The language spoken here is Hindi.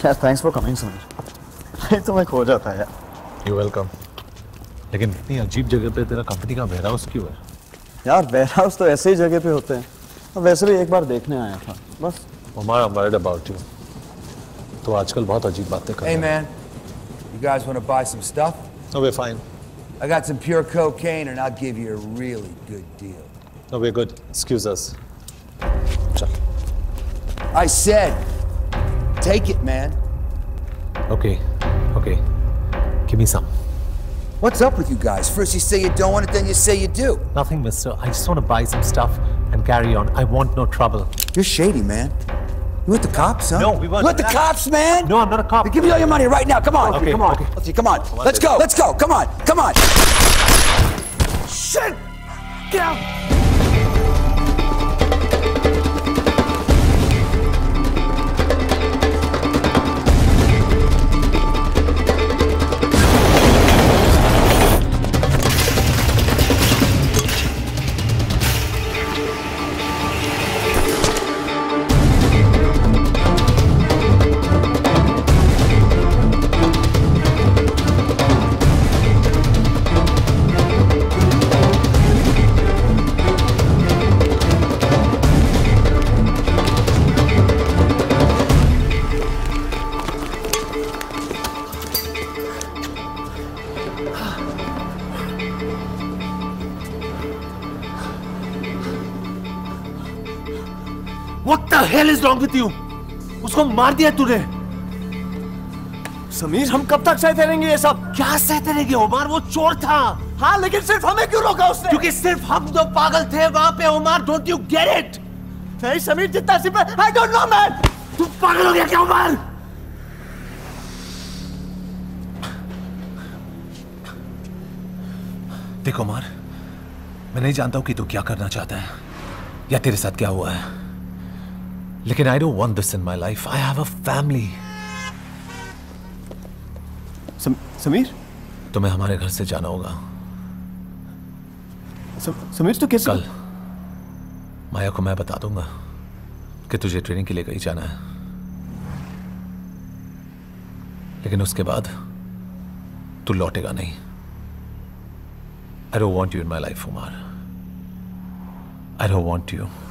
यार थैंक्स फॉर कमिंग समीर। तो मैं खो जाता है यार। You welcome. लेकिन इतनी अजीब जगह पे तेरा कंपनी का वेयर हाउस क्यों है? यार वेयर हाउस तो ऐसे ही जगह पे होते हैं, और वैसे भी एक बार देखने आया था बस। Umar, I'm worried about you. तो आजकल बहुत अजीब बातें कर रहा है। Hey man, you guys want to buy some stuff? No, we're fine. I got some pure cocaine and I'll give you a really good deal. No, we're good. Excuse us. चल। I said, take it, man. Okay, okay. Give me some. What's up with you guys? First you say you don't want it, then you say you do. Nothing, mister. I just want to buy some stuff and carry on. I want no trouble. You're shady, man. You with the cops, huh? No, we weren't. You with the cops, man? No, I'm not a cop. Give me all your money right now. Come on. Okay, come on. okay. Let's see. Come on. Let's go. Let's go. Come on. Come on. Shit! Get out! What the hell is wrong with you? उसको मार दिया तूने। समीर हम कब तक सहते रहेंगे ये सब? क्या सहते रहेंगे उमर? वो चोर था। हाँ लेकिन सिर्फ हमें क्यों रोका उसने? क्योंकि सिर्फ हम दो पागल थे वहां पे Umar. Don't you get it? नहीं समीर जितना सिर्फ I don't know man। तू पागल हो गया क्या उमर? देख उमर, मैं नहीं जानता हूं कि तू क्या करना चाहता है या तेरे साथ क्या हुआ है, लेकिन I don't want this in my life. I have a family. Sameer तुम्हें हमारे घर से जाना होगा। समीर तो कैसे? कल माया को मैं बता दूंगा कि तुझे ट्रेनिंग के लिए कहीं जाना है, लेकिन उसके बाद तू लौटेगा नहीं। I don't want you in my life, Umar. I don't want you.